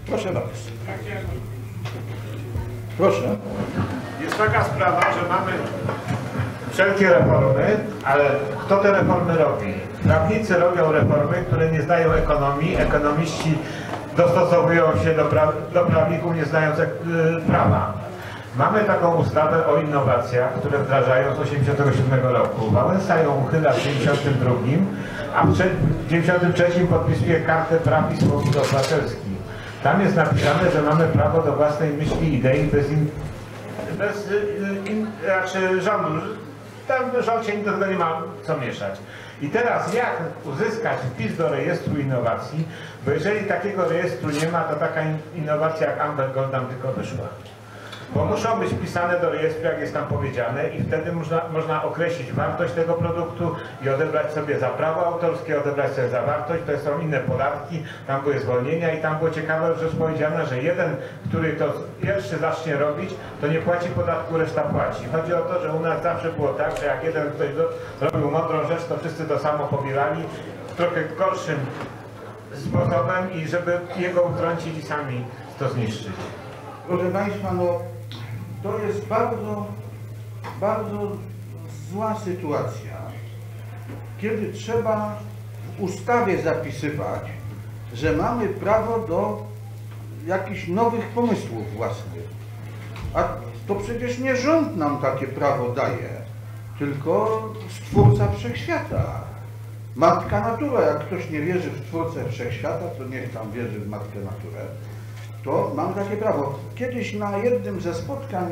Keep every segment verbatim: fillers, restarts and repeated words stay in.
Proszę bardzo. Proszę. Jest taka sprawa, że mamy wszelkie reformy, ale kto te reformy robi? Prawnicy robią reformy, które nie znają ekonomii, ekonomiści dostosowują się do, pra do prawników nie znając yy, prawa. Mamy taką ustawę o innowacjach, które wdrażają z tysiąc dziewięćset osiemdziesiątego siódmego roku. Wałęsa ją uchyla w tysiąc dziewięćset dziewięćdziesiątym drugim, a w tysiąc dziewięćset dziewięćdziesiątym trzecim podpisuje Kartę Praw i Swobód Obywatelskich. Tam jest napisane, że mamy prawo do własnej myśli, idei bez, in, bez in, znaczy rządu. Tam rząd się do tego nie ma co mieszać. I teraz jak uzyskać wpis do rejestru innowacji, bo jeżeli takiego rejestru nie ma, to taka innowacja jak Amber Gold nam tylko wyszła. Bo muszą być wpisane do rejestru, jak jest tam powiedziane, i wtedy można, można określić wartość tego produktu i odebrać sobie za prawo autorskie, odebrać sobie za wartość, to są inne podatki, tam były zwolnienia i tam było ciekawe rzecz powiedziane, że jeden, który to pierwszy zacznie robić, to nie płaci podatku, reszta płaci. Chodzi o to, że u nas zawsze było tak, że jak jeden ktoś do, zrobił mądrą rzecz, to wszyscy to samo pobierali w trochę gorszym sposobem i żeby jego utrącić i sami to zniszczyć. Proszę Państwa, no to jest bardzo, bardzo zła sytuacja, kiedy trzeba w ustawie zapisywać, że mamy prawo do jakichś nowych pomysłów własnych. A to przecież nie rząd nam takie prawo daje, tylko Stwórca Wszechświata. Matka Natura. Jak ktoś nie wierzy w Twórcę Wszechświata, to niech tam wierzy w Matkę Naturę. To mam takie prawo. Kiedyś na jednym ze spotkań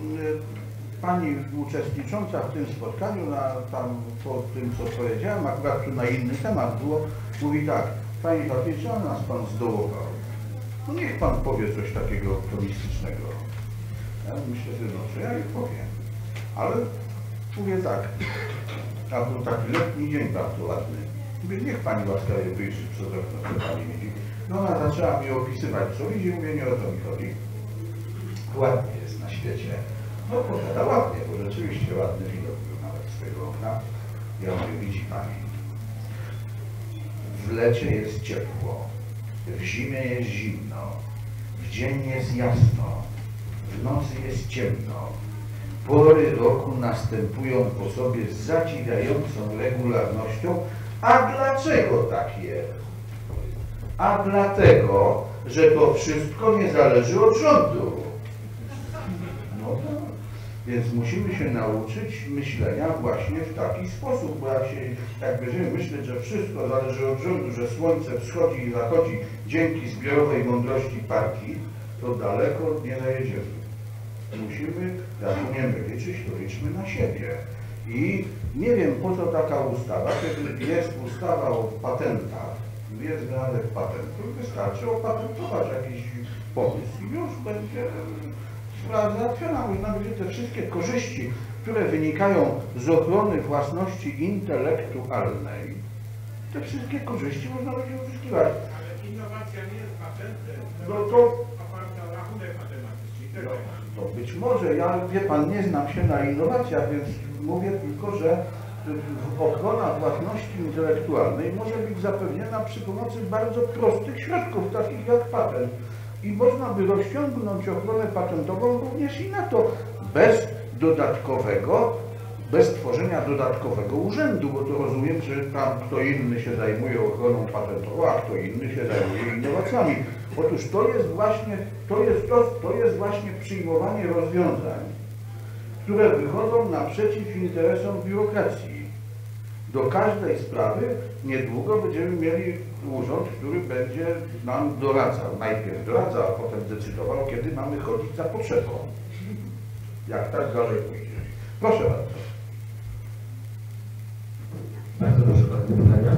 pani uczestnicząca w tym spotkaniu, na, tam po tym co powiedziałem, akurat tu na inny temat było, mówi tak: panie Kapicie, a nas pan zdołował. No niech pan powie coś takiego optymistycznego. Ja myślę, że no, że ja ich powiem. Ale mówię tak, a był taki letni dzień bardzo ładny. Mówię, niech pani łaskawie wyjrzy przez okno, co pani widzi. No ona zaczęła mi opisywać, co widzi, mówię, nie o to mi chodzi. Ładnie jest na świecie. No powiada ładnie, bo rzeczywiście ładny widok był nawet z tego okna. Ja mówię, widzi pani, w lecie jest ciepło, w zimie jest zimno, w dzień jest jasno, w nocy jest ciemno. Pory roku następują po sobie z zadziwiającą regularnością. A dlaczego tak jest? A dlatego, że to wszystko nie zależy od rządu. No tak. Więc musimy się nauczyć myślenia właśnie w taki sposób, bo jak, się, jak będziemy myśleć, że wszystko zależy od rządu, że słońce wschodzi i zachodzi dzięki zbiorowej mądrości partii, to daleko nie zajedziemy. Musimy, jak umiemy liczyć, to liczmy na siebie. I nie wiem, po co taka ustawa, kiedy jest ustawa o patentach, jest wynalazek patentu, wystarczy opatentować jakiś pomysł i już będzie sprawa załatwiona. Można będzie te wszystkie korzyści, które wynikają z ochrony własności intelektualnej, te wszystkie korzyści można będzie uzyskiwać. Ale innowacja nie jest patentem, no to oparta o rachunek matematyczny. No, to być może, ja wie pan, nie znam się na innowacjach, więc mówię tylko, że ochrona własności intelektualnej może być zapewniona przy pomocy bardzo prostych środków, takich jak patent. I można by rozciągnąć ochronę patentową również i na to, bez dodatkowego, bez tworzenia dodatkowego urzędu, bo to rozumiem, że tam kto inny się zajmuje ochroną patentową, a kto inny się zajmuje innowacjami. Otóż to jest właśnie, to jest, to, to jest właśnie przyjmowanie rozwiązań, które wychodzą naprzeciw interesom biurokracji. Do każdej sprawy niedługo będziemy mieli urząd, który będzie nam doradzał. Najpierw doradzał, a potem decydował, kiedy mamy chodzić za potrzebą. Jak tak dalej pójdzie. Proszę bardzo. Bardzo proszę Panie pytania.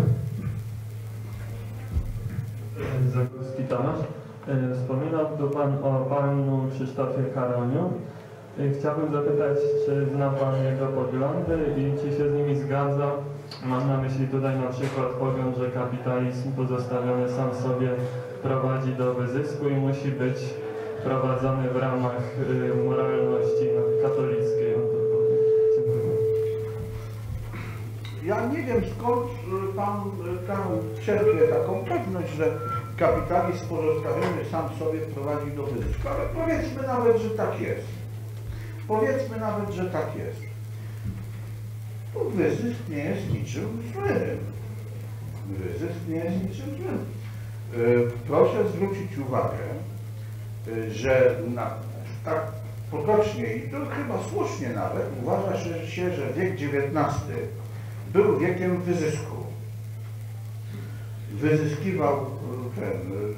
Zagórski Tomasz. Wspominał tu Pan o Panu Krzysztofie Karoniu. Chciałbym zapytać, czy zna Pan jego poglądy i czy się z nimi zgadza? Mam na myśli tutaj na przykład pogląd, że kapitalizm pozostawiony sam sobie prowadzi do wyzysku i musi być prowadzony w ramach moralności katolickiej. Dziękuję. Ja nie wiem, skąd Pan tam czerpie taką pewność, że kapitalizm pozostawiony sam sobie prowadzi do wyzysku. Ale powiedzmy nawet, że tak jest. Powiedzmy nawet, że tak jest. To wyzysk nie jest niczym złym. Wyzysk nie jest niczym złym. Proszę zwrócić uwagę, że na, tak potocznie i to chyba słusznie nawet uważa się, że wiek dziewiętnasty był wiekiem wyzysku. Wyzyskiwał ten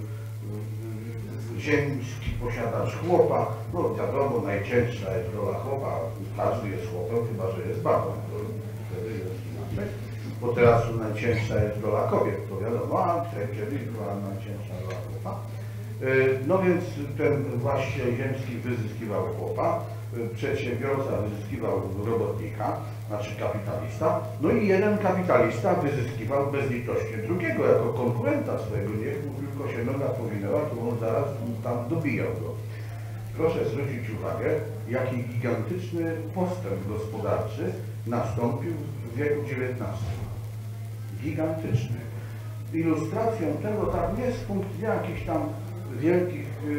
ziemski posiadacz chłopa. No wiadomo, najcięższa jest rola chłopa. Każdy jest chłopem, chyba że jest babą. Wtedy jest inaczej. Bo teraz najcięższa jest rola kobiet, to wiadomo, a kiedyś była najcięższa rola chłopa. No więc ten właściciel ziemski wyzyskiwał chłopa, przedsiębiorca wyzyskiwał robotnika, znaczy kapitalista, no i jeden kapitalista wyzyskiwał bezlitośnie drugiego jako konkurenta swojego. Niech mu tylko się noga powinęła, to on zaraz tam dobijał go. Proszę zwrócić uwagę, jaki gigantyczny postęp gospodarczy nastąpił w wieku dziewiętnastym. Gigantyczny. Ilustracją tego, tak nie z punktu jakichś tam wielkich yy,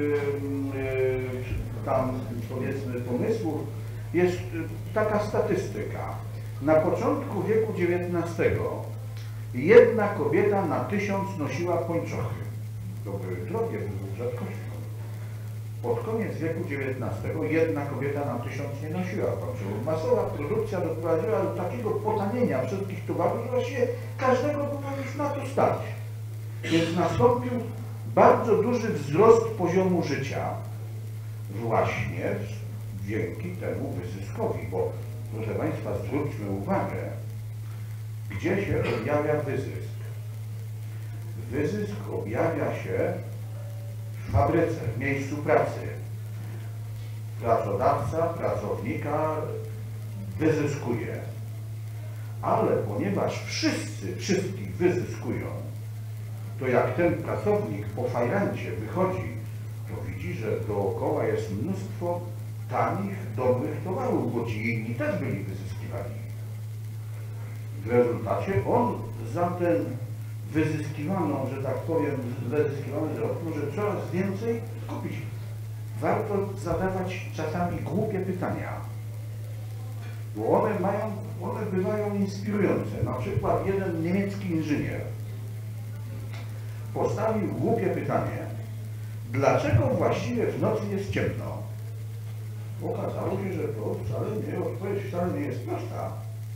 yy, tam powiedzmy pomysłów, jest taka statystyka. Na początku wieku dziewiętnastego jedna kobieta na tysiąc nosiła pończochy. To były drogie, były rzadkością. Pod koniec wieku dziewiętnastego jedna kobieta na tysiąc nie nosiła pończochów. Masowa produkcja doprowadziła do takiego potanienia wszystkich towarów, że właściwie każdego było już na to stać. Więc nastąpił bardzo duży wzrost poziomu życia właśnie dzięki temu wyzyskowi, bo proszę Państwa, zwróćmy uwagę, gdzie się objawia wyzysk. Wyzysk objawia się w fabryce, w miejscu pracy. Pracodawca, pracownika wyzyskuje, ale ponieważ wszyscy wszystkich wyzyskują, to jak ten pracownik po fajrancie wychodzi, to widzi, że dookoła jest mnóstwo tanich, dobrych towarów, bo ci inni też byli wyzyskiwani. W rezultacie on za ten wyzyskiwaną, że tak powiem, wyzyskiwany zarobek może coraz więcej kupić. Warto zadawać czasami głupie pytania, bo one mają, one bywają inspirujące. Na przykład jeden niemiecki inżynier postawił głupie pytanie, dlaczego właściwie w nocy jest ciemno? Okazało się, że to wcale nie, odpowiedź wcale nie jest prosta.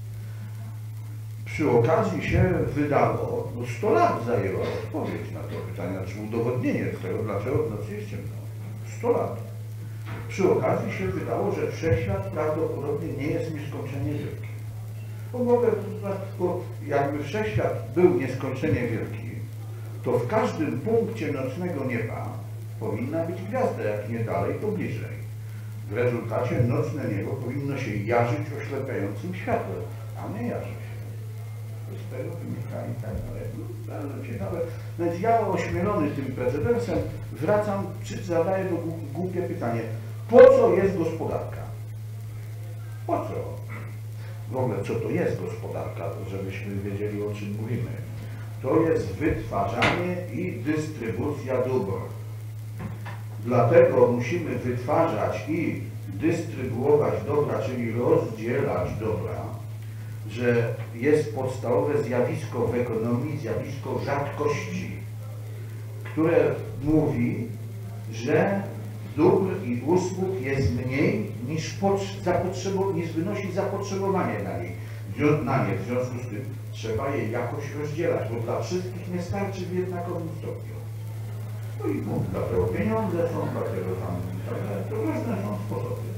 Przy okazji się wydało, no sto lat zajęła odpowiedź na to pytanie, czy udowodnienie tego, dlaczego w nocy jest ciemno. sto lat. Przy okazji się wydało, że wszechświat prawdopodobnie nie jest nieskończenie wielki. Bo, mogę, bo jakby wszechświat był nieskończenie wielki, to w każdym punkcie nocnego nieba powinna być gwiazda, jak nie dalej, to bliżej. W rezultacie nocne niebo powinno się jarzyć oślepiającym światłem, a nie jarzyć. Z tego wynika i tak dalej. No, bardzo ciekawe. Więc ja ośmielony tym precedensem wracam, czy zadaję to głupie pytanie. Po co jest gospodarka? Po co? W ogóle co to jest gospodarka, żebyśmy wiedzieli, o czym mówimy. To jest wytwarzanie i dystrybucja dóbr. Dlatego musimy wytwarzać i dystrybuować dobra, czyli rozdzielać dobra, że jest podstawowe zjawisko w ekonomii, zjawisko rzadkości, które mówi, że dóbr i usług jest mniej niż, niż wynosi zapotrzebowanie na nie. na nie. W związku z tym trzeba je jakoś rozdzielać, bo dla wszystkich nie starczy w jednakowym stopniu. No i no, dlatego pieniądze są, dlatego tam to różne są sposoby.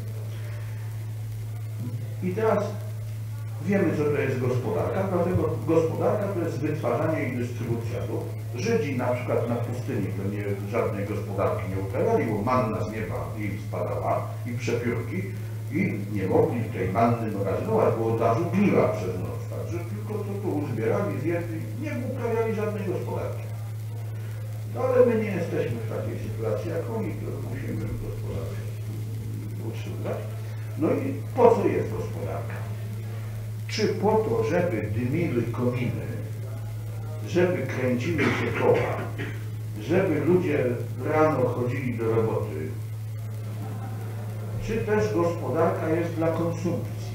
I teraz wiemy, co to jest gospodarka, dlatego gospodarka to jest wytwarzanie i dystrybucja dóbr. Żydzi na przykład na pustyni to nie, żadnej gospodarki nie uprawiali, bo manna z nieba im spadała i przepiórki i nie mogli tej manny magazynować, bo od razu gniła przez noc. Także tylko to tu uzbierali, zjedli, nie uprawiali żadnej gospodarki. No ale my nie jesteśmy w takiej sytuacji jak oni, to musimy gospodarkę utrzymywać. No i po co jest gospodarka? Czy po to, żeby dymiły kominy, żeby kręciły się koła, żeby ludzie rano chodzili do roboty, czy też gospodarka jest dla konsumpcji.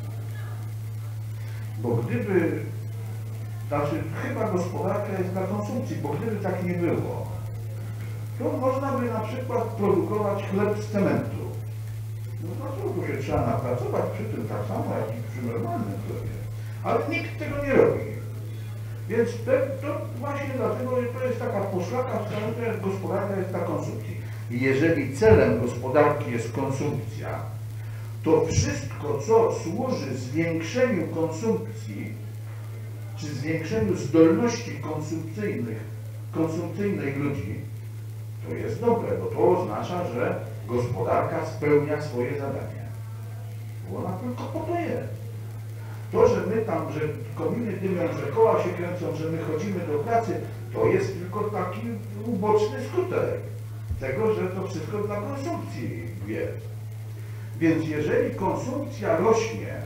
Bo gdyby, znaczy chyba gospodarka jest dla konsumpcji, bo gdyby tak nie było, to można by na przykład produkować chleb z cementu. No to tu się trzeba napracować przy tym tak samo jak i przy normalnym chlebie. Ale nikt tego nie robi. Więc te, to właśnie dlatego, że to jest taka poszlaka w stanie, że gospodarka jest dla konsumpcji. I jeżeli celem gospodarki jest konsumpcja, to wszystko, co służy zwiększeniu konsumpcji, czy zwiększeniu zdolności konsumpcyjnych, konsumpcyjnej ludzi, to jest dobre, bo to oznacza, że gospodarka spełnia swoje zadanie. Bo ona tylko po to jest. To, że my tam, że kominy dymią, że koła się kręcą, że my chodzimy do pracy, to jest tylko taki uboczny skutek tego, że to wszystko dla konsumpcji jest. Więc jeżeli konsumpcja rośnie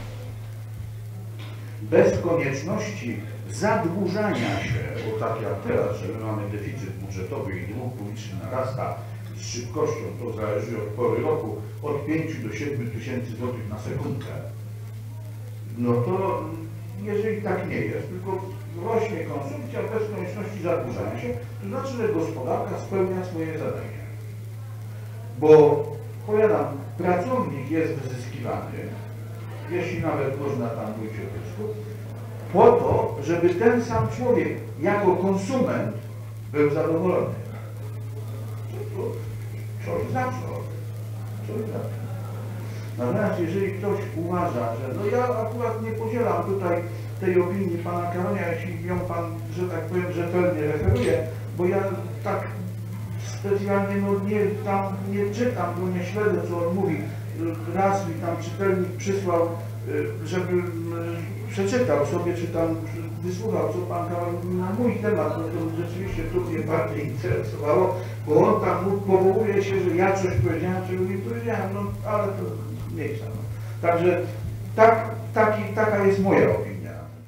bez konieczności zadłużania się, bo tak jak teraz, że my mamy deficyt budżetowy i dług publiczny narasta z szybkością, to zależy od pory roku, od pięciu do siedmiu tysięcy złotych na sekundkę, no to jeżeli tak nie jest, tylko rośnie konsumpcja bez konieczności zadłużania się, to znaczy, że gospodarka spełnia swoje zadanie. Bo, powiadam, pracownik jest wyzyskiwany, jeśli nawet można tam mówić o zysku, po to, żeby ten sam człowiek jako konsument był zadowolony. To, to coś znaczy. Coś znaczy. Natomiast jeżeli ktoś uważa, że no ja akurat nie podzielam tutaj tej opinii pana Karonia, jeśli ją pan, że tak powiem, rzetelnie referuje, bo ja tak specjalnie no nie, tam nie czytam, bo nie śledzę, co on mówi. Raz mi tam czytelnik przysłał, żebym przeczytał sobie, czy tam wysłuchał, co pan Karol mówi na mój temat, no to rzeczywiście tu mnie bardziej interesowało, bo on tam powołuje się, że ja coś powiedziałem, czego nie powiedziałem, no ale to mniejsza. No. Także tak, taki, taka jest moja opinia.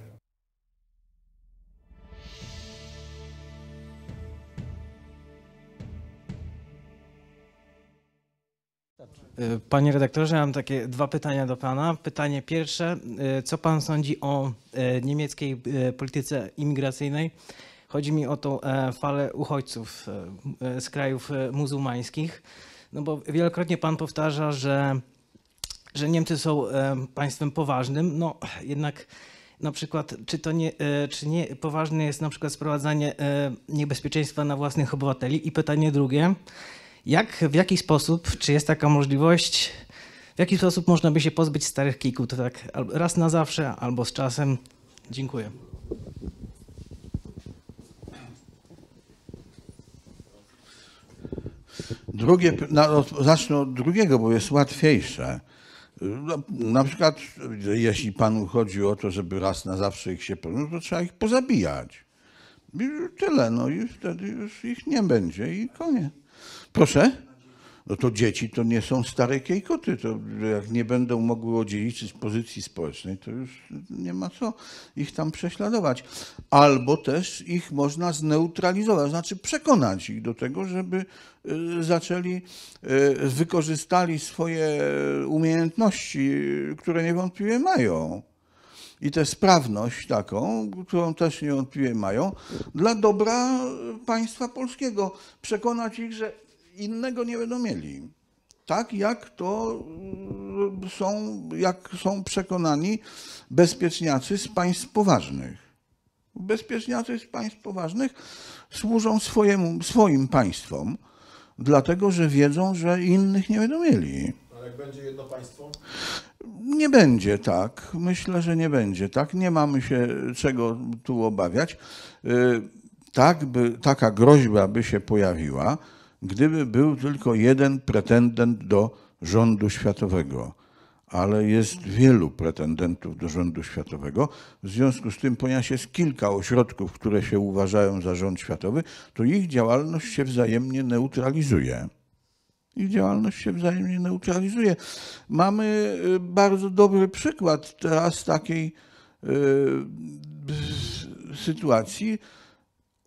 Panie redaktorze, mam takie dwa pytania do pana. Pytanie pierwsze, co pan sądzi o niemieckiej polityce imigracyjnej? Chodzi mi o tą falę uchodźców z krajów muzułmańskich. No bo wielokrotnie pan powtarza, że, że Niemcy są państwem poważnym. No jednak na przykład, czy to nie, czy nie poważne jest na przykład sprowadzanie niebezpieczeństwa na własnych obywateli? I pytanie drugie. Jak, w jaki sposób, czy jest taka możliwość, w jaki sposób można by się pozbyć starych kijków, to tak raz na zawsze albo z czasem? Dziękuję. Drugie, no, zacznę od drugiego, bo jest łatwiejsze. No, na przykład, jeśli panu chodzi o to, żeby raz na zawsze ich się, no to trzeba ich pozabijać. I tyle, no i wtedy już ich nie będzie i koniec. Proszę? No to dzieci to nie są stare kiejkoty, to jak nie będą mogły odziedziczyć się z pozycji społecznej, to już nie ma co ich tam prześladować. Albo też ich można zneutralizować, znaczy przekonać ich do tego, żeby zaczęli, wykorzystali swoje umiejętności, które niewątpliwie mają. I tę sprawność taką, którą też niewątpliwie mają, dla dobra państwa polskiego. Przekonać ich, że innego nie będą mieli. Tak jak to są, jak są przekonani bezpieczniacy z państw poważnych. Bezpieczniacy z państw poważnych służą swojemu, swoim państwom, dlatego że wiedzą, że innych nie będą mieli. Ale jak będzie jedno państwo? Nie będzie tak. Myślę, że nie będzie tak. Nie mamy się czego tu obawiać. Tak by, taka groźba by się pojawiła, gdyby był tylko jeden pretendent do rządu światowego. Ale jest wielu pretendentów do rządu światowego. W związku z tym, ponieważ jest kilka ośrodków, które się uważają za rząd światowy, to ich działalność się wzajemnie neutralizuje. Ich działalność się wzajemnie neutralizuje. Mamy bardzo dobry przykład teraz takiej y, sytuacji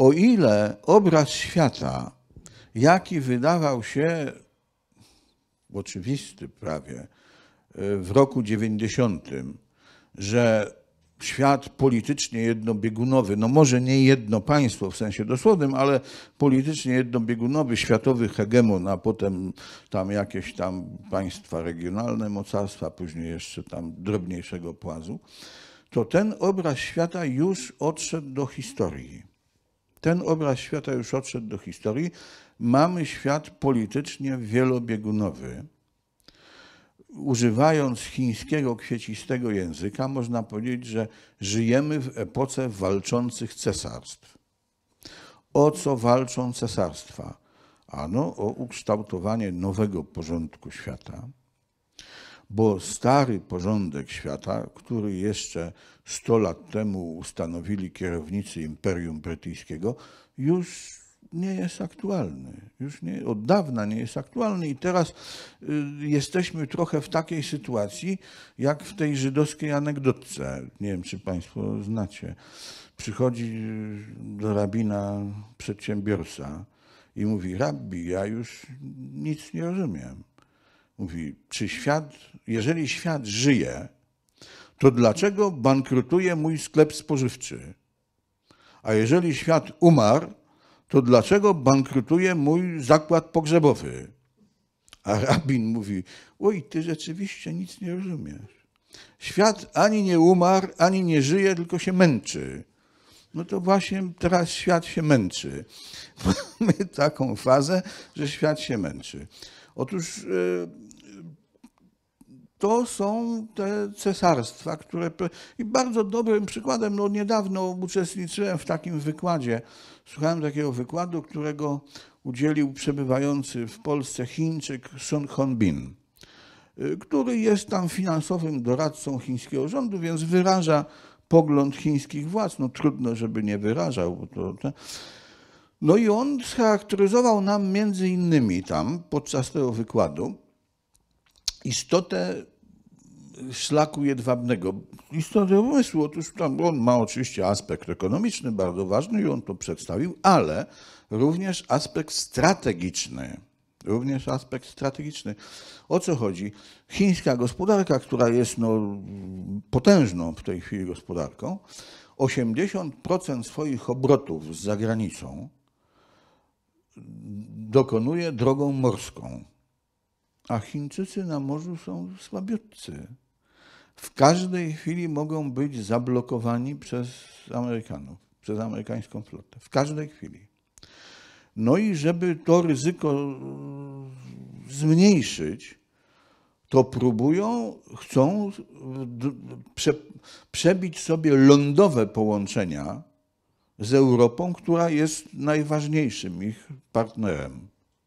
o ile obraz świata, jaki wydawał się oczywisty prawie w roku dziewięćdziesiątym, że świat politycznie jednobiegunowy, no może nie jedno państwo w sensie dosłownym, ale politycznie jednobiegunowy, światowy hegemon, a potem tam jakieś tam państwa regionalne, mocarstwa, później jeszcze tam drobniejszego płazu, to ten obraz świata już odszedł do historii. Ten obraz świata już odszedł do historii. Mamy świat politycznie wielobiegunowy. Używając chińskiego kwiecistego języka, można powiedzieć, że żyjemy w epoce walczących cesarstw. O co walczą cesarstwa? Ano o ukształtowanie nowego porządku świata, bo stary porządek świata, który jeszcze sto lat temu ustanowili kierownicy Imperium Brytyjskiego, już nie jest aktualny. Już nie, od dawna nie jest aktualny i teraz y, jesteśmy trochę w takiej sytuacji, jak w tej żydowskiej anegdotce. Nie wiem, czy państwo znacie. Przychodzi do rabina przedsiębiorca i mówi: rabbi, ja już nic nie rozumiem. Mówi: czy świat, jeżeli świat żyje, to dlaczego bankrutuje mój sklep spożywczy? A jeżeli świat umarł, to dlaczego bankrutuje mój zakład pogrzebowy? A rabin mówi: oj, ty rzeczywiście nic nie rozumiesz. Świat ani nie umarł, ani nie żyje, tylko się męczy. No to właśnie teraz świat się męczy. Mamy taką fazę, że świat się męczy. Otóż to są te cesarstwa, które... I bardzo dobrym przykładem, no niedawno uczestniczyłem w takim wykładzie, słuchałem takiego wykładu, którego udzielił przebywający w Polsce Chińczyk Sun Hongbin, który jest tam finansowym doradcą chińskiego rządu, więc wyraża pogląd chińskich władz. No trudno, żeby nie wyrażał. Bo to, to. No i on scharakteryzował nam między innymi tam podczas tego wykładu istotę szlaku jedwabnego, istotę umysłu. Otóż tam on ma oczywiście aspekt ekonomiczny bardzo ważny i on to przedstawił, ale również aspekt strategiczny. Również aspekt strategiczny. O co chodzi? Chińska gospodarka, która jest no, potężną w tej chwili gospodarką, osiemdziesiąt procent swoich obrotów z zagranicą dokonuje drogą morską. A Chińczycy na morzu są słabiutcy. W każdej chwili mogą być zablokowani przez Amerykanów, przez amerykańską flotę. W każdej chwili. No i żeby to ryzyko zmniejszyć, to próbują, chcą prze, przebić sobie lądowe połączenia z Europą, która jest najważniejszym ich partnerem.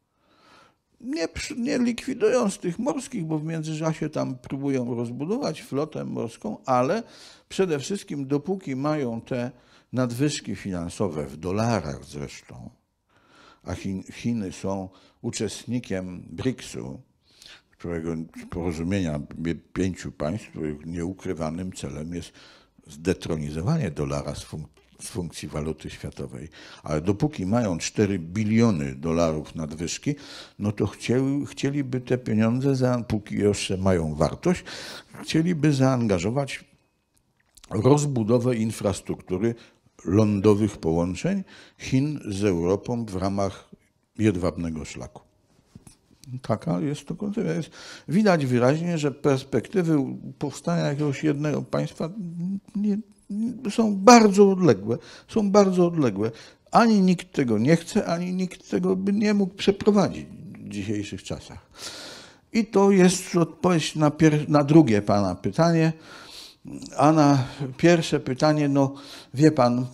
Nie, nie likwidując tych morskich, bo w międzyczasie tam próbują rozbudować flotę morską, ale przede wszystkim dopóki mają te nadwyżki finansowe, w dolarach zresztą, a Chin, Chiny są uczestnikiem briksu, którego porozumienia pięciu państw, których nieukrywanym celem jest zdetronizowanie dolara z, funk z funkcji waluty światowej. Ale dopóki mają cztery biliony dolarów nadwyżki, no to chcieli, chcieliby te pieniądze, za, póki jeszcze mają wartość, chcieliby zaangażować rozbudowę infrastruktury lądowych połączeń Chin z Europą w ramach jedwabnego szlaku. Taka jest to koncepcja. Widać wyraźnie, że perspektywy powstania jakiegoś jednego państwa nie, nie, są bardzo odległe. Są bardzo odległe. Ani nikt tego nie chce, ani nikt tego by nie mógł przeprowadzić w dzisiejszych czasach. I to jest odpowiedź na, na drugie pana pytanie. A na pierwsze pytanie, no wie pan,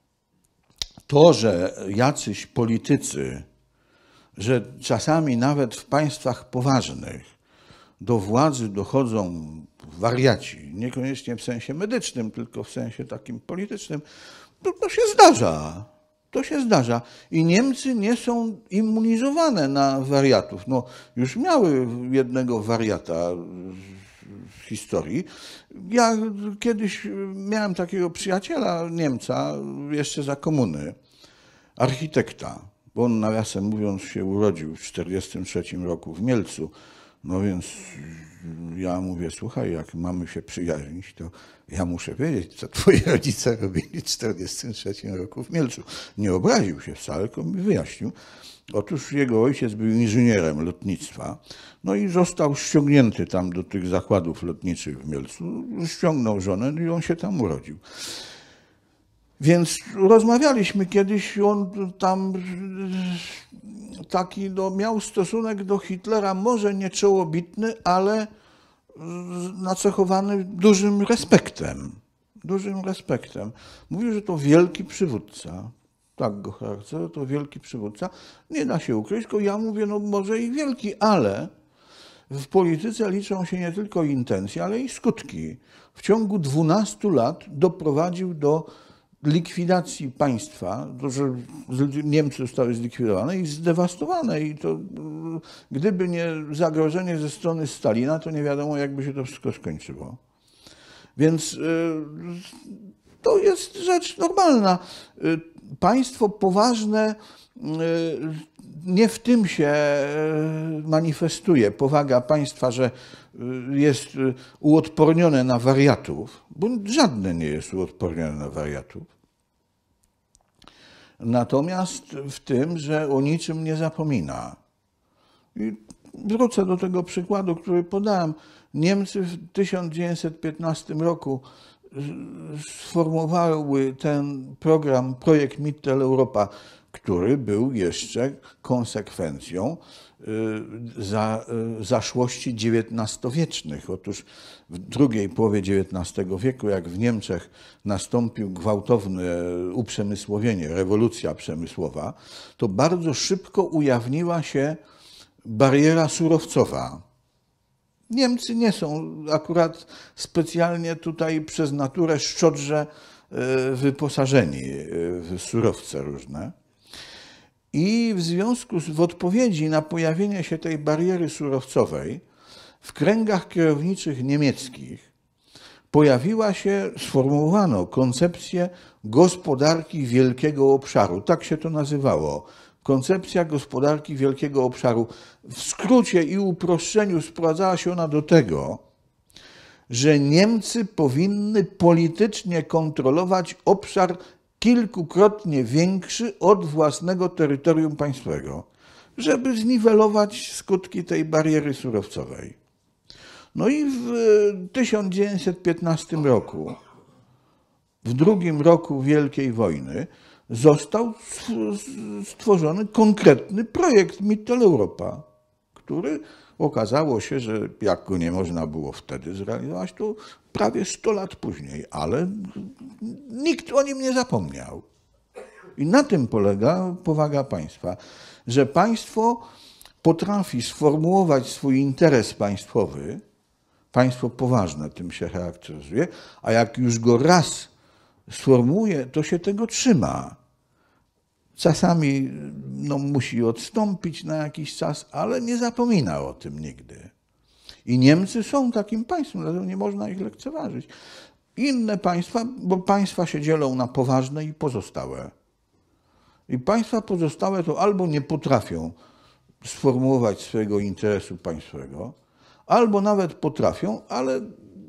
to, że jacyś politycy, że czasami nawet w państwach poważnych do władzy dochodzą wariaci, niekoniecznie w sensie medycznym, tylko w sensie takim politycznym, to, to się zdarza. To się zdarza. I Niemcy nie są immunizowane na wariatów. No, już miały jednego wariata w historii. Ja kiedyś miałem takiego przyjaciela, Niemca, jeszcze za komuny. architekta, bo on, nawiasem mówiąc, się urodził w czterdziestym trzecim roku w Mielcu. No więc ja mówię, słuchaj, jak mamy się przyjaźnić, to ja muszę wiedzieć, co twoi rodzice robili w czterdziestym trzecim roku w Mielcu. Nie obraził się wcale, tylko mi wyjaśnił. Otóż jego ojciec był inżynierem lotnictwa, no i został ściągnięty tam do tych zakładów lotniczych w Mielcu, ściągnął żonę i on się tam urodził. Więc rozmawialiśmy kiedyś, on tam taki no, miał stosunek do Hitlera, może nie czołobitny, ale nacechowany dużym respektem. Dużym respektem. Mówił, że to wielki przywódca. Tak go charakteryzuje, to wielki przywódca. Nie da się ukryć, tylko ja mówię, no może i wielki, ale w polityce liczą się nie tylko intencje, ale i skutki. W ciągu dwunastu lat doprowadził do likwidacji państwa, to, że Niemcy zostały zlikwidowane i zdewastowane. I to, gdyby nie zagrożenie ze strony Stalina, to nie wiadomo, jakby się to wszystko skończyło. Więc y, to jest rzecz normalna. Y, państwo poważne y, nie w tym się manifestuje powaga państwa, że jest uodpornione na wariatów, bo żadne nie jest uodpornione na wariatów. Natomiast w tym, że o niczym nie zapomina. I wrócę do tego przykładu, który podałem. Niemcy w tysiąc dziewięćset piętnastym roku sformułowały ten program, projekt Mitteleuropa, który był jeszcze konsekwencją za, zaszłości dziewiętnastowiecznych. Otóż w drugiej połowie dziewiętnastego wieku, jak w Niemczech nastąpił gwałtowne uprzemysłowienie, rewolucja przemysłowa, to bardzo szybko ujawniła się bariera surowcowa. Niemcy nie są akurat specjalnie tutaj przez naturę szczodrze wyposażeni w surowce różne. I w związku z, w odpowiedzi na pojawienie się tej bariery surowcowej w kręgach kierowniczych niemieckich pojawiła się, sformułowano koncepcję gospodarki wielkiego obszaru. Tak się to nazywało. Koncepcja gospodarki wielkiego obszaru. W skrócie i uproszczeniu sprowadzała się ona do tego, że Niemcy powinny politycznie kontrolować obszar kilkukrotnie większy od własnego terytorium państwowego, żeby zniwelować skutki tej bariery surowcowej. No i w tysiąc dziewięćset piętnastym roku, w drugim roku Wielkiej Wojny, został stworzony konkretny projekt Mitteleuropa, który okazało się, że jak go nie można było wtedy zrealizować, to prawie sto lat później, ale nikt o nim nie zapomniał. I na tym polega powaga państwa, że państwo potrafi sformułować swój interes państwowy, państwo poważne tym się charakteryzuje, a jak już go raz sformułuje, to się tego trzyma. Czasami no, musi odstąpić na jakiś czas, ale nie zapomina o tym nigdy. I Niemcy są takim państwem, dlatego nie można ich lekceważyć. Inne państwa, bo państwa się dzielą na poważne i pozostałe. I państwa pozostałe to albo nie potrafią sformułować swojego interesu państwowego, albo nawet potrafią, ale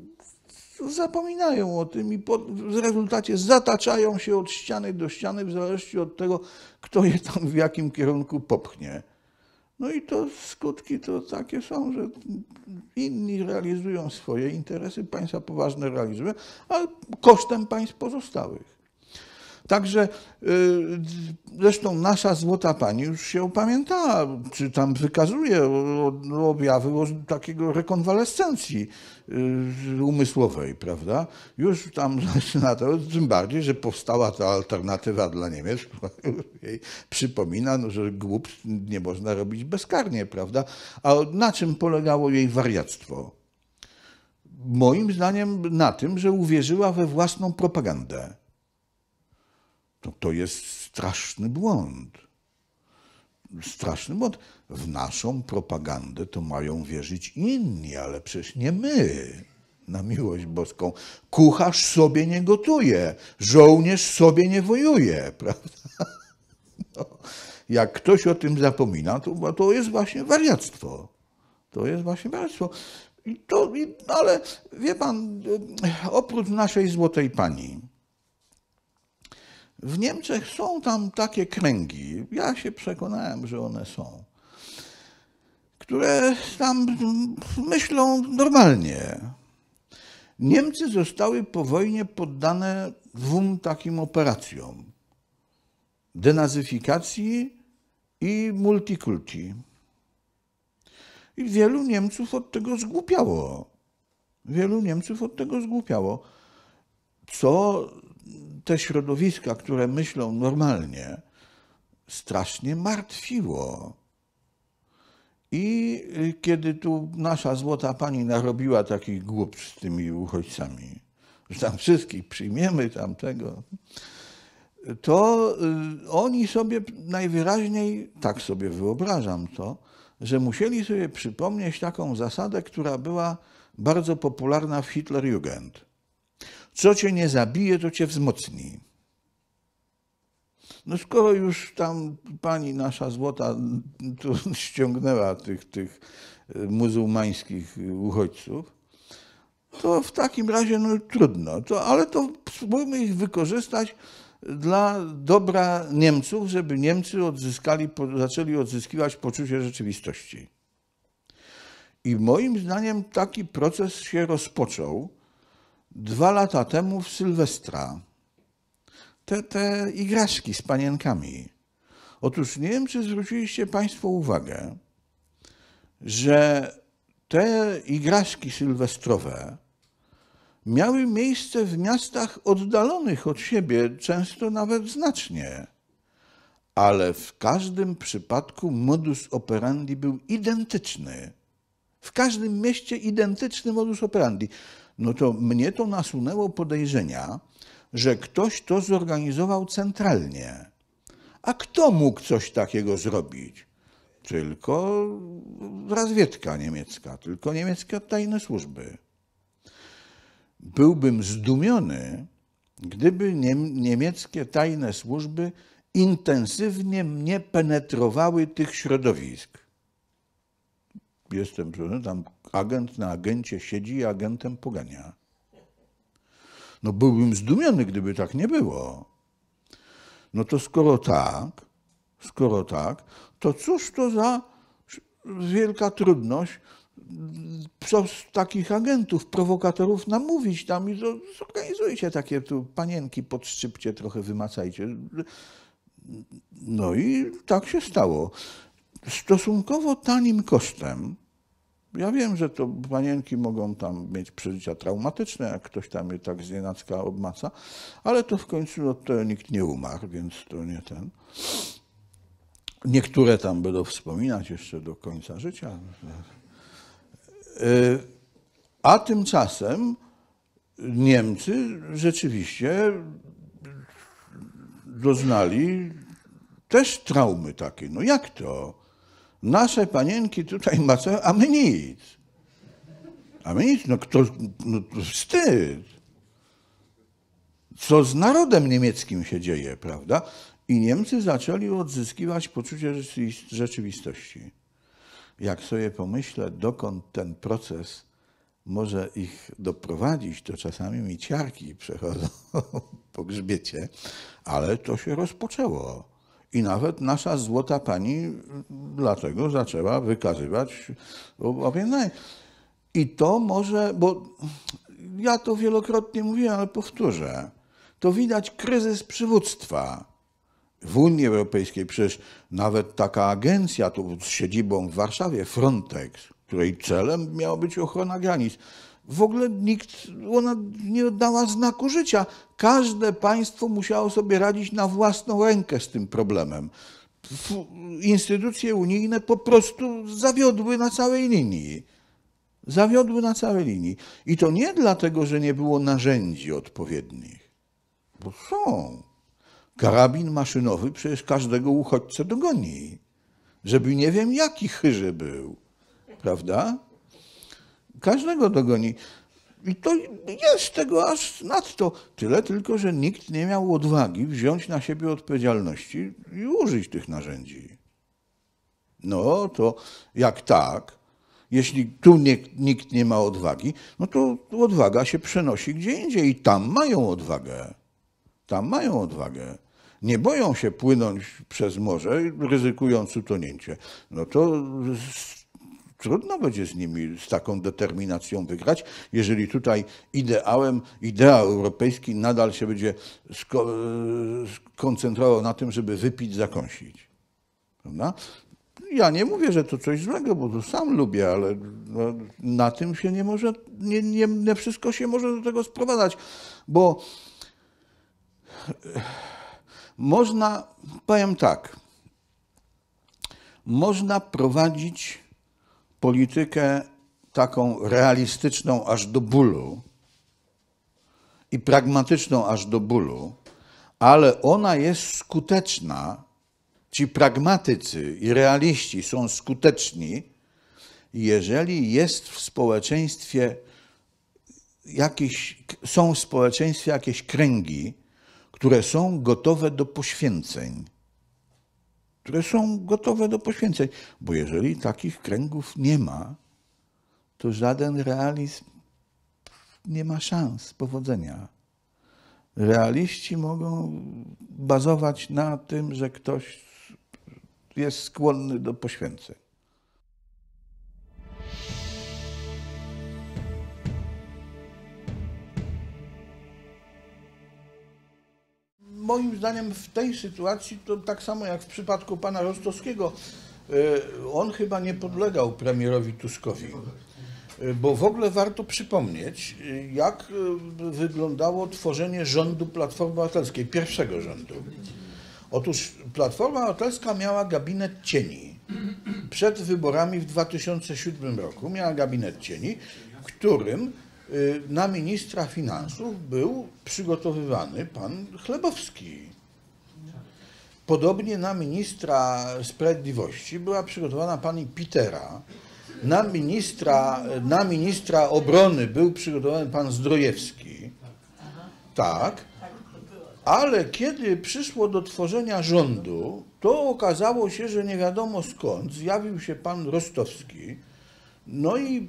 zapominają o tym i po, w rezultacie zataczają się od ściany do ściany w zależności od tego, kto je tam w jakim kierunku popchnie. No i to skutki to takie są, że inni realizują swoje interesy, państwa poważne realizują, ale kosztem państw pozostałych. Także zresztą nasza złota pani już się opamiętała, czy tam wykazuje objawy takiego rekonwalescencji umysłowej, prawda? Już tam zaczyna to, tym bardziej, że powstała ta alternatywa dla Niemiec, która jej przypomina, no, że głupstw nie można robić bezkarnie, prawda? A na czym polegało jej wariactwo? Moim zdaniem na tym, że uwierzyła we własną propagandę. To, to jest straszny błąd. Straszny błąd. W naszą propagandę to mają wierzyć inni, ale przecież nie my. Na miłość boską. Kucharz sobie nie gotuje, żołnierz sobie nie wojuje, prawda? No, jak ktoś o tym zapomina, to, to jest właśnie wariactwo. To jest właśnie wariactwo. I to, i, ale wie pan, oprócz naszej złotej pani, w Niemczech są tam takie kręgi, ja się przekonałem, że one są, które tam myślą normalnie. Niemcy zostały po wojnie poddane dwóm takim operacjom. Denazyfikacji i multikulti. I wielu Niemców od tego zgłupiało. Wielu Niemców od tego zgłupiało. Co te środowiska, które myślą normalnie, strasznie martwiło. I kiedy tu nasza złota pani narobiła takich głupstw z tymi uchodźcami, że tam wszystkich przyjmiemy, tamtego, to oni sobie najwyraźniej, tak sobie wyobrażam to, że musieli sobie przypomnieć taką zasadę, która była bardzo popularna w Hitlerjugend. Co cię nie zabije, to cię wzmocni. No skoro już tam pani nasza złota tu ściągnęła tych, tych muzułmańskich uchodźców, to w takim razie no trudno, to, ale to spróbujmy ich wykorzystać dla dobra Niemców, żeby Niemcy odzyskali, zaczęli odzyskiwać poczucie rzeczywistości. I moim zdaniem taki proces się rozpoczął dwa lata temu w Sylwestra. Te, te igraszki z panienkami. Otóż nie wiem, czy zwróciliście państwo uwagę, że te igraszki sylwestrowe miały miejsce w miastach oddalonych od siebie, często nawet znacznie. Ale w każdym przypadku modus operandi był identyczny. W każdym mieście identyczny modus operandi. No to mnie to nasunęło podejrzenia, że ktoś to zorganizował centralnie. A kto mógł coś takiego zrobić? Tylko razwiedka niemiecka, tylko niemieckie tajne służby. Byłbym zdumiony, gdyby niemieckie tajne służby intensywnie nie penetrowały tych środowisk. Jestem, tam agent na agencie siedzi i agentem pogania. No byłbym zdumiony, gdyby tak nie było. No to skoro tak, skoro tak, to cóż to za wielka trudność przez takich agentów, prowokatorów namówić tam i zorganizujcie takie tu panienki, podszczypcie, trochę wymacajcie. No i tak się stało. Stosunkowo tanim kosztem. Ja wiem, że to panienki mogą tam mieć przeżycia traumatyczne, jak ktoś tam je tak znienacka obmaca, ale to w końcu od tego nikt nie umarł, więc to nie ten. Niektóre tam będą wspominać jeszcze do końca życia. A tymczasem Niemcy rzeczywiście doznali też traumy takiej. No jak to? Nasze panienki tutaj macają, a my nic. A my nic, no kto, no to wstyd. Co z narodem niemieckim się dzieje, prawda? I Niemcy zaczęli odzyskiwać poczucie rzeczywistości. Jak sobie pomyślę, dokąd ten proces może ich doprowadzić, to czasami mi ciarki przechodzą po grzbiecie, ale to się rozpoczęło. I nawet nasza złota pani dlatego zaczęła wykazywać opiętanie. I to może, bo ja to wielokrotnie mówiłem, ale powtórzę, to widać kryzys przywództwa. W Unii Europejskiej przecież nawet taka agencja tu z siedzibą w Warszawie, Frontex, której celem miała być ochrona granic, w ogóle nikt, ona nie oddała znaku życia. Każde państwo musiało sobie radzić na własną rękę z tym problemem. Instytucje unijne po prostu zawiodły na całej linii. Zawiodły na całej linii. I to nie dlatego, że nie było narzędzi odpowiednich, bo są. Karabin maszynowy przecież każdego uchodźcę dogoni, żeby nie wiem jaki chyży był, prawda? Każdego dogoni. I to jest tego aż nadto. Tyle tylko, że nikt nie miał odwagi wziąć na siebie odpowiedzialności i użyć tych narzędzi. No to jak tak, jeśli tu nie, nikt nie ma odwagi, no to odwaga się przenosi gdzie indziej i tam mają odwagę. Tam mają odwagę. Nie boją się płynąć przez morze, ryzykując utonięcie. No to trudno będzie z nimi z taką determinacją wygrać, jeżeli tutaj ideałem, idea europejski nadal się będzie skoncentrował na tym, żeby wypić, zakąsić. Prawda? Ja nie mówię, że to coś złego, bo to sam lubię, ale no, na tym się nie może, nie, nie, nie wszystko się może do tego sprowadzać, bo można, powiem tak, można prowadzić politykę taką realistyczną aż do bólu i pragmatyczną aż do bólu, ale ona jest skuteczna, ci pragmatycy i realiści są skuteczni, jeżeli jest w społeczeństwie jakieś, są w społeczeństwie jakieś kręgi, które są gotowe do poświęceń. Które są gotowe do poświęceń. Bo jeżeli takich kręgów nie ma, to żaden realizm nie ma szans powodzenia. Realiści mogą bazować na tym, że ktoś jest skłonny do poświęceń. Moim zdaniem w tej sytuacji to tak samo jak w przypadku pana Rostowskiego, on chyba nie podlegał premierowi Tuskowi, bo w ogóle warto przypomnieć, jak wyglądało tworzenie rządu Platformy Obywatelskiej, pierwszego rządu. Otóż Platforma Obywatelska miała gabinet cieni. Przed wyborami w dwa tysiące siódmym roku miała gabinet cieni, w którym na ministra finansów był przygotowywany pan Chlebowski. Podobnie na ministra sprawiedliwości była przygotowana pani Pitera. Na ministra, na ministra obrony był przygotowany pan Zdrojewski. Tak. Ale kiedy przyszło do tworzenia rządu, to okazało się, że nie wiadomo skąd zjawił się pan Rostowski. No i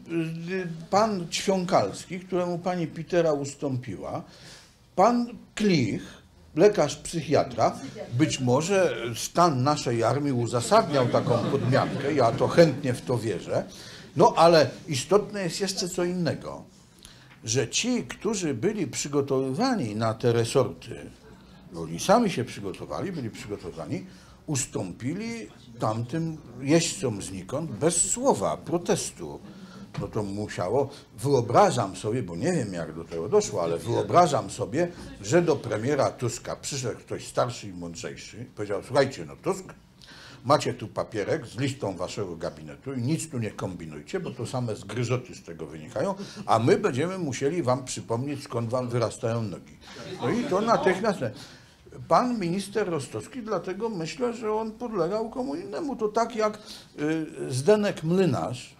pan Ćwiąkalski, któremu pani Pitera ustąpiła, pan Klich, lekarz psychiatra, być może stan naszej armii uzasadniał taką podmiankę, ja to chętnie w to wierzę, no ale istotne jest jeszcze co innego, że ci, którzy byli przygotowywani na te resorty, oni sami się przygotowali, byli przygotowani, ustąpili tamtym jeźdźcom znikąd bez słowa protestu. No to musiało, wyobrażam sobie, bo nie wiem jak do tego doszło, ale wyobrażam sobie, że do premiera Tuska przyszedł ktoś starszy i mądrzejszy, powiedział: słuchajcie, no Tusk, macie tu papierek z listą waszego gabinetu i nic tu nie kombinujcie, bo to same zgryzoty z tego wynikają, a my będziemy musieli wam przypomnieć, skąd wam wyrastają nogi. No i to natychmiast. Pan minister Rostowski, dlatego myślę, że on podlegał komu innemu. To tak jak Zdenek Młynarz,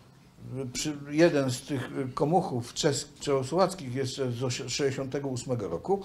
jeden z tych komuchów czechosłowackich jeszcze z tysiąc dziewięćset sześćdziesiątego ósmego roku,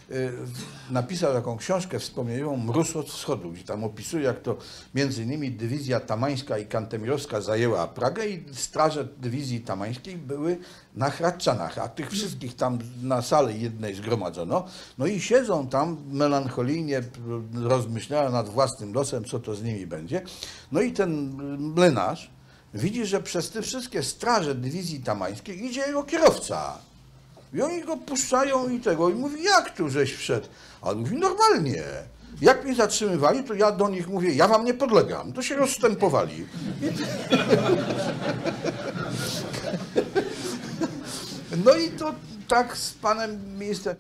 napisał taką książkę wspomnieniową Mróz od wschodu, gdzie tam opisuje, jak to między innymi dywizja tamańska i kantemirowska zajęła Pragę i straże dywizji tamańskiej były na Hradczanach, a tych wszystkich tam na sali jednej zgromadzono. No i siedzą tam melancholijnie, rozmyślają nad własnym losem, co to z nimi będzie. No i ten młynarz widzi, że przez te wszystkie straże dywizji tamańskiej idzie jego kierowca. I oni go puszczają i tego. I mówi: jak tu żeś wszedł? A on mówi: normalnie. Jak mnie zatrzymywali, to ja do nich mówię: ja wam nie podlegam. To się rozstępowali. No i to tak z panem ministrem.